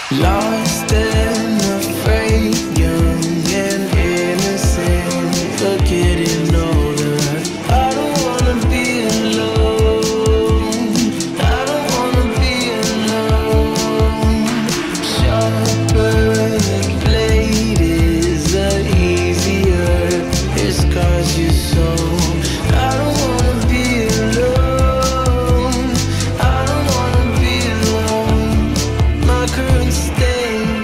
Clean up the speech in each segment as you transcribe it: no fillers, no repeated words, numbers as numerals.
Lost and afraid, young and innocent, but getting older. I don't wanna be alone. I don't wanna be alone. Sharper than blade is the easier it scars you so. I don't wanna be alone. I don't wanna be alone. My current state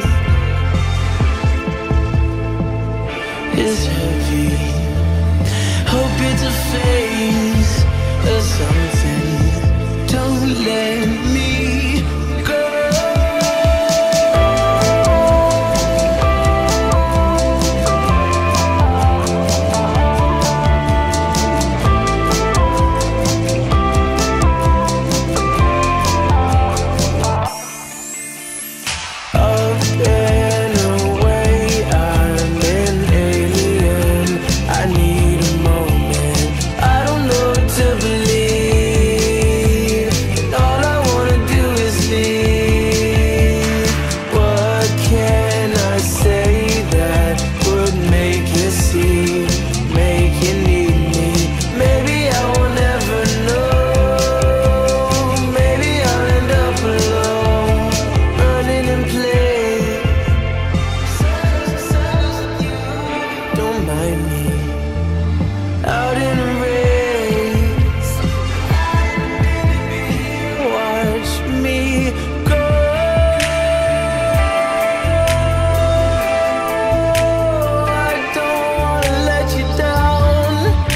is heavy. Hope it's a phase or something. Don't let me go. Up and away, I'm an alien. I need a moment. I don't know what to believe, and all I wanna do is leave. What can I say that would make you see, make you need me? Maybe I will never know. Maybe I'll end up alone, running in place. Don't mind me, out in a race. Watch me go. I don't wanna let you down,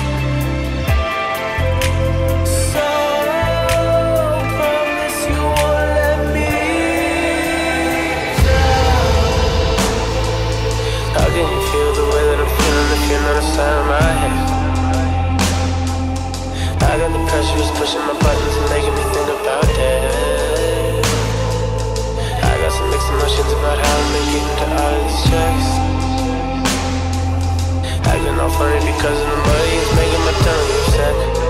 so promise you won't let me down. How can you feel the way that I'm feeling if you're not inside of my head? I got the pressure is pushing my buttons and making me think about that. I got some mixed emotions about how I'm making it to all of these checks. Acting all funny because of the money is making my tongue upset.